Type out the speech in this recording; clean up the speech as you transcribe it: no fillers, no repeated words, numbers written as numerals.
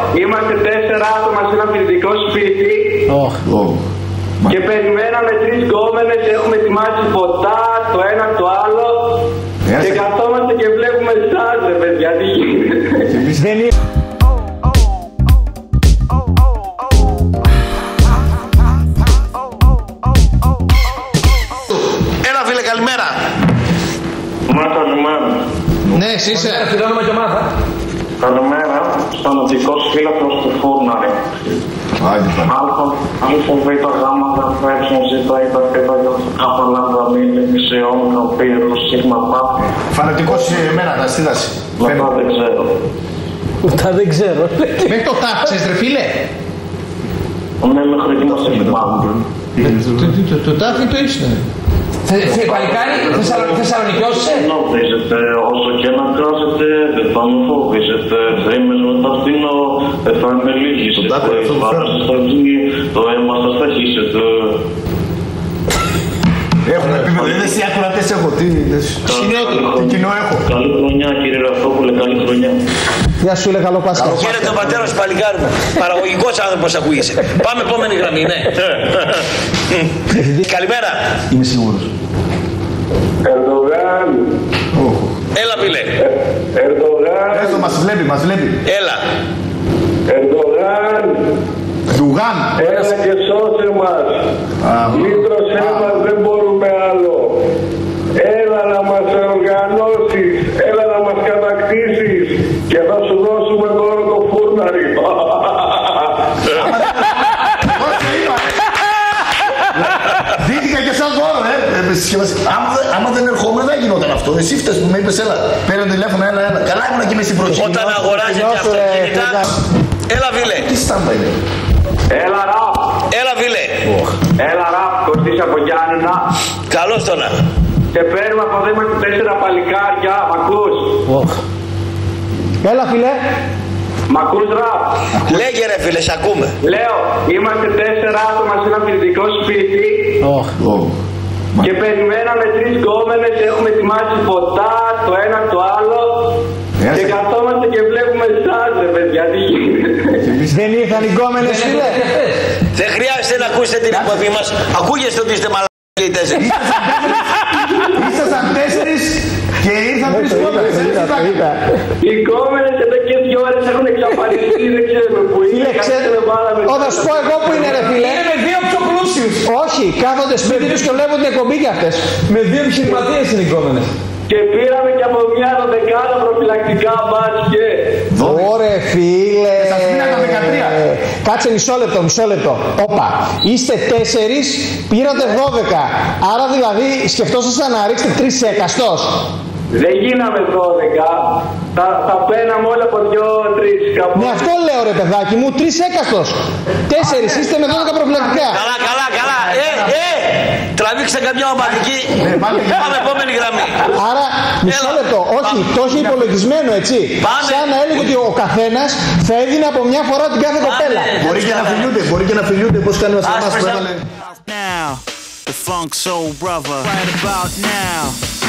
είμαστε 4 άτομα σε ένα φοιτητικό σπίτι. Και περιμέναμε 3 γκόμενες, έχουμε ετοιμάσει ποτά, το ένα το άλλο. Και καθόμαστε και βλέπουμε εσάς, ρε παιδιά, τι γίνεται. Έλα φίλε, καλημέρα. Μάθα, καλημέρα. Ναι, εσύ είσαι. Φιλόνομα και Μάθα. Καλημέρα, στον οδικό σκύλακος του Φούρναρη. Αλφα, β, γάμα, γ, ζήτα, ήτα, θήτα, κάπα, λάμδα, μήνυ, ξεόν, καπήρου, σίγμα, πάπη. Φανατικός εμένα, τα στίδαση. Μετά δεν ξέρω. Ούτε δεν ξέρω. Μέχρι το τάφ, ξέρεις ρε φίλε. Ναι, μέχρι εκεί μας θυμάμαι. Το τάφ είναι το ίσιο. Παλικάρι, Θεσσαλονικιώσαι. Γνωρίζετε, όσο και να κράζετε, δεν θα με φοβίζετε. Θρήμες με τα φτύνω, δεν θα με λύγησετε. Βάρασε στα τζίνι, το αίμα σας θα χύσετε. Έχουμε επίπεδο, δεν εσύ ακροατές έχω, τι κοινό έχω. Καλή χρονιά κύριε Ραυτόπουλε, καλή χρονιά. Γεια σου, λέει, καλό Πάσχα. Χαίρετε τον πατέρα σου, παλικάρι μου. Παραγωγικός άνθρωπος ακούγεσαι. Πάμε επόμενη γραμμή, ναι. Καλημέρα. Είμαι σίγουρος. Ερντογάν. Έλα, φίλε. Ερντογάν. Έστω, μας βλέπει. Έλα. Ερντογάν. Δουγάν. Έλα και σώσε μας. Λύτρωσέ μας, δεν μπορούμε άλλο. Έλα να μας οργανώσεις. Έλα να μας κατακτήσεις. Και θα σου δώσουμε τώρα το Φούρναρι. Δίθηκα και σαν δώρο, άμα δεν ερχόμουν δεν γινόταν αυτό. Εσύ φταίς που με είπες, έλα, παίρνω τηλέφωνο, έλα. Καλά ήμουν και με στην πρώτη. Όταν αγοράζετε αυτοκίνητα. Έλα, φίλε. Τι στάμπα είναι. Έλα Ραπ. Έλα, φίλε. Έλα Ραπ, Κωστής από Γιάννηνα. Καλώς τώρα. Και παίρνουμε από εδώ, είμαστε 4 παλικάρια. Μ' ακούς? Έλα, φίλε. Μ' ακούς Ραπ? Λέγε ρε φίλε, σ' ακούμε. Λέω, είμαστε 4 άτομα σε ένα φοιτητικό σπίτι. Και περιμέναμε 3 γκόμενες, έχουμε ετοιμάσει ποτά, το ένα το άλλο. Και καθόμαστε και βλέπουμε εσάς, ρε παιδιά, τι γίνεται. Δεν ήρθαν οι γκόμενες, φίλε. Δεν χρειάζεται να ακούσετε την εκπομπή μας. Ακούγεστε ότι είστε μαλακοί οι 4. Ήσασταν 4 και ήρθαν 3 γκόμενες. Οι γκόμενες εδώ και 2 ώρες έχουν εξαφανιστεί, δεν ξέρουμε που είναι. Θα σου πω εγώ που είναι, ρε φίλε. Είναι με 2 πιο πλούσιους. Όχι, κάθονται σπίτι τους και βλέπουν την εκπομπή κι αυτές. Με 2 επιχειρηματίες είναι οι γκόμενες. Και πήραμε και από μια 12 προφυλακτικά μπάσκετ. Ωρε φίλε. Σας μείνανε 13. Κάτσε μισό λεπτό. Όπα. Είστε 4, πήρατε 12. Άρα δηλαδή σκεφτόσασταν να ρίξετε 3 έκαστος. Δεν γίναμε 12. Θα παίρναμε όλα από 2-3 κάπου. Ναι, αυτό λέω ρε παιδάκι μου, 3 έκαστος. 4, είστε με 12 προφυλακτικά. Καλά. Τραβήξτε καμιά ομαδική. Πάμε επόμενη γραμμή. Άρα, μισό λεπτό. Όχι, το έχει υπολογισμένο έτσι. Σαν να έλεγε ότι ο καθένας θα έδινε από μια φορά την κάθε κοπέλα. Μπορεί και να φιλιούνται, πώς κάνει ο Σαμάς που έβαλε. Now, the Funk Soul Brother. Right about now.